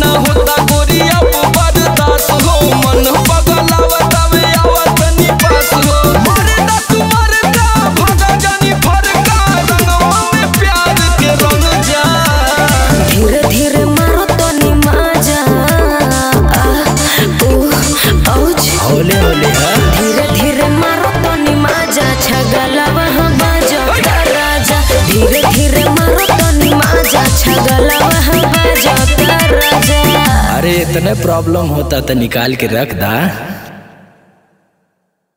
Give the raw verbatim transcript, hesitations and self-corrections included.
ना होता गोरिया बर्दाश्त हो मन पगलावत आवे आवत नी पास हो मारे दा तुम्हारे का भागा जानी फरका रंगवा में प्यार के रंग जा धीरे धीरे मारो तो नी माजा औच होले होले धीरे धीरे मारो तो नी माजा छगला वहाँ बाजा राजा धीरे धीरे मारो तो नी माजा छगला वहाँ बाजा राजा। अरे इतने प्रॉब्लम होता तो निकाल के रख दा।